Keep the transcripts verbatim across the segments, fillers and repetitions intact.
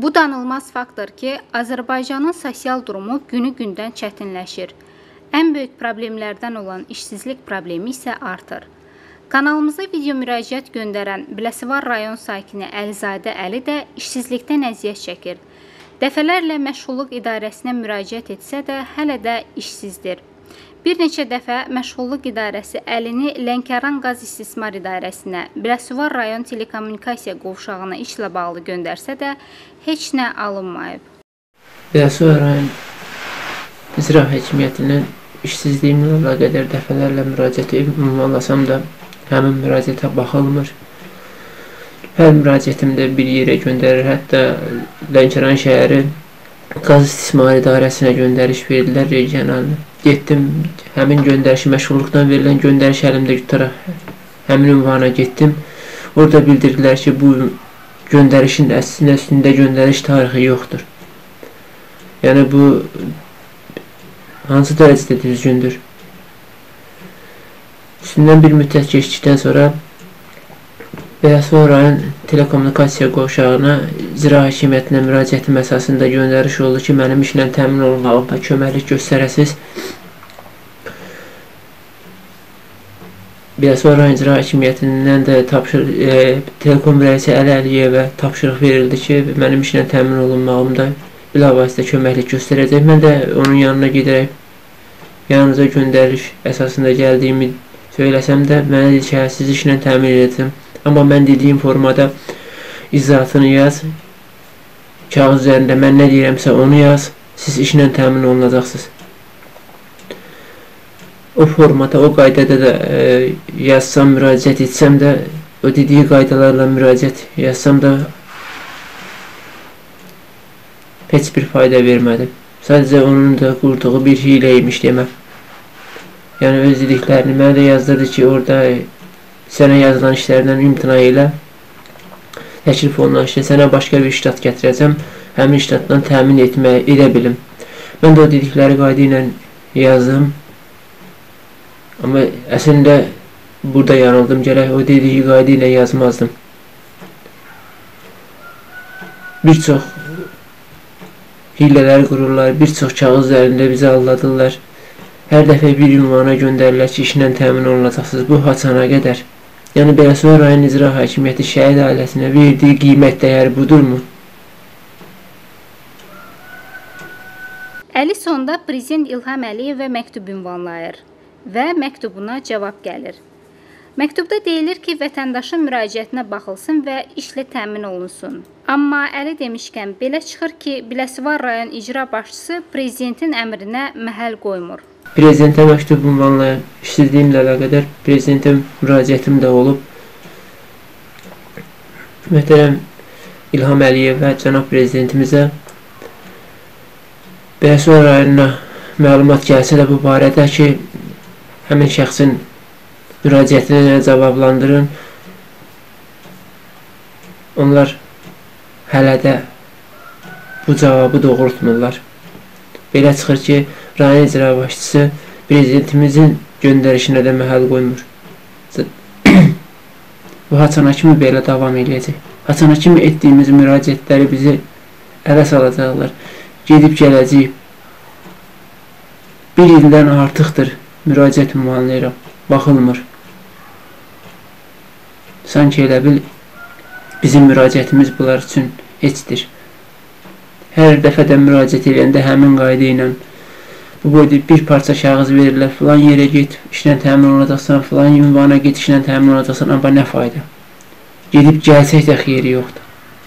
Bu danılmaz faktor ki, Azərbaycanın sosial durumu günü-gündən çətinləşir. Ən böyük problemlərdən olan işsizlik problemi isə artır. Kanalımıza video müraciət göndərən Biləsuvar rayon sakini Əlizadə Əli də işsizlikdən əziyyət çəkir. Dəfələrlə məşğulluq idarəsinə müraciət etsə də hələ də işsizdir. Bir neçə dəfə Məşğulluq İdarəsi Əlini Lənkəran Qaz İstismar İdarəsinə, Biləsuvar rayon telekommunikasiya qovşağına işlə bağlı göndərsə də heç nə alınmayıb. Biləsuvar rayon İcra Hakimiyyətindən işsizliyimlə əlaqədar dəfələrlə müraciət ünvanlasam da həmin müraciətə baxılmır. Hər müraciətimdə bir yerə göndərir, hətta Lənkəran şəhəri Qaz İstismar İdarəsinə göndəriş verirlər regionalına. Getdim, həmin göndərişi məşğulluqdan verilən göndəriş əlimdə tutaraq həmin ünvana getdim. Orada bildirdilər ki, bu göndərişin əslində üstündə göndəriş tarixi yoxdur. Yəni bu hansı dərəcədə düzgündür? Üstündən bir müddət keçdikdən sonra Biləsuvar rayon telekommunikasiya qovşağına İcra Hakimiyyətinə müraciətim əsasında göndəriş oldu ki, mənim işlə təmin olunmağıma köməklik göstərəsiz. Biləsuvar rayon İcra Hakimiyyətindən də e, Telekom rəisi Əli Əliyevə tapşırıq verildi ki, mənim işlə təmin olunmağımda bilavasitə köməklik göstərəcək. Mən də onun yanına gedərək yanınıza göndəriş əsasında gəldiyimi söyləsəm də mənə deyir ki, siz işlə təmin edəcəm. Amma mən dediyim formada izahatını yaz, kağız üzərində mən nə deyirəmsə onu yaz, siz işlə təmin olunacaqsınız. O formada, o qaydada da e, yazsam, müraciət etsəm də, o dediyi qaydalarla müraciət yazsam da heç bir fayda vermədi. Sadəcə onun da qurduğu bir hiləymiş deməm. Yəni öz dediklərini mənə də yazdırdı ki, orada sənə yazılan işlərdən imtina ilə təklif olunan işlə sənə başqa bir iştihat gətirəcəm, həmin iştihatdan təmin etməyə edə bilim. Mən də o dedikləri qayda ilə yazdım. Amma əslində burada yanıldım, gərək o dediyi qayda ilə yazmazdım. Bir çox hilələr qururlar, bir çox kağız üzərində bizi aldadırlar. Hər dəfə bir ünvana göndərirlər ki, işlə təmin olunacaqsınız. Bu haçana qədər. Yəni Biləsuvar rayon İcra Hakimiyyəti şəhid ailəsinə verdiyi qiymət dəyəri budurmu? Əli sonda Prezident İlham Əliyevə məktub ünvanlayır və məktubuna cavab gəlir. Məktubda deyilir ki, vətəndaşın müraciətinə baxılsın və işlə təmin olunsun. Amma Əli demişkən belə çıxır ki, Biləsuvar rayon icra başçısı Prezidentin əmrinə məhəl qoymur. Prezidentə məktub ünvanlayıb, işsizliyimlə əlaqədar Prezidentə müraciətim də olub. Möhtərəm İlham Əliyev və cənab Prezidentimizə Biləsuvar rayonuna məlumat gəlsə də bu barədə ki, həmin şəxsin müraciətini cavablandırın. Onlar hələ də bu cavabı doğrultmurlar. Belə çıxır ki, rayon icra başçısı Prezidentimizin göndərişinə də məhəl qoymur. Bu haçana kimi belə davam edəcək. Haçana kimi etdiyimiz müraciətləri bizi ələ salacaqlar. Gedib gələcəyik. Bir ildən artıqdır müraciət ünvanlayıram. Baxılmır. Sanki elə bil bizim müraciətimiz bunlar üçün heçdir. Hər dəfədə müraciət edəndə həmin qayda ilə bu boyda bir parça kağız verirlər, filan yerə get, işlə təmin olacaqsan, filan ünvana get, işlə təmin olacaqsan, amma nə fayda? Gedib gəlsək də xeyri yoxdur.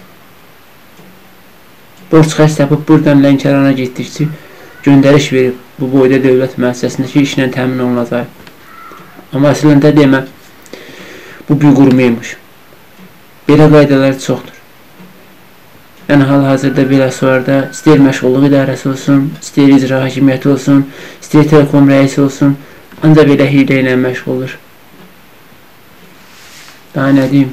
Borc xərc tapıb buradan Lənkərana getdikçi göndəriş verib bu boyda dövlət müəssisəsində ki, işlə təmin olunacaq. Amma əslində demə, bu bir qurumuymuş. Belə qaydalar çoxdur. Yəni hal-hazırda Biləsuvarda istəyir məşğulluq idarəsi olsun, istəyir icra hakimiyyəti olsun, istəyir telekom rəisi olsun, ancaq belə hilə ilə məşğuldur. Daha nə deyim?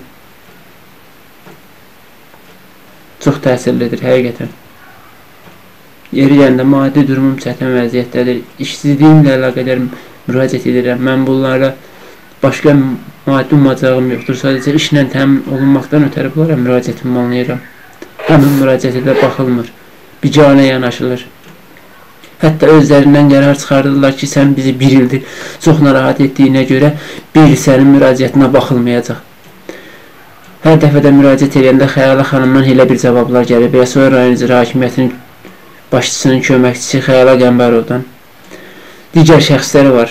Çox təsirlidir, həqiqətən. Yeri gəndə maddi durumum çətin vəziyyətdədir. İşsizliyimlə əlaqədar müraciət edirəm. Mən bunlara başqa maddi umacağım yoxdur. Sadəcə işlə təmin olunmaqdan ötərə bunlara müraciət ünvanlayıram. həmin müraciətə də baxılmır. Biganə yanaşılır. Hətta özlərindən qərar çıxardırlar ki, sən bizi bir ildir çox narahat etdiyinə görə bir il sənin müraciətinə baxılmayacaq. Hər dəfədə müraciət edəndə Xəyalə xanımdan elə bir cavablar gəlir. Bəsəvər rayon icra hakimiyyətinin başçısının köməkçisi Xəyalə Qəmbərovdan. Digər şəxsləri var.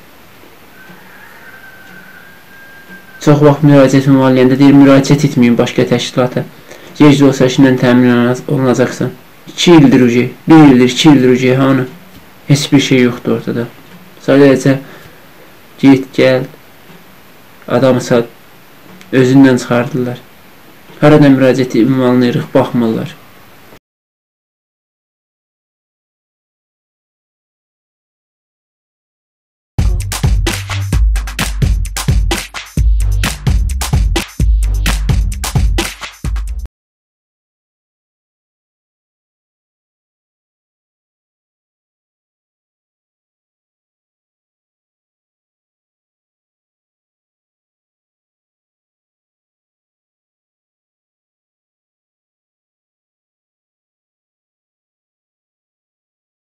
Çox vaxt müraciət ünvanlayanda deyir, müraciət etməyin başqa təşkilata. Gec də olsa işlə təmin olunacaqsan. iki ildir ucu, bir ildir, iki ildir ucu, hanı? Heç bir şey yoxdur ortada. Sadəcə get, gəl, adamı sat, özündən çıxardırlar. Harada müraciəti ünvanlayırıq, baxmırlar.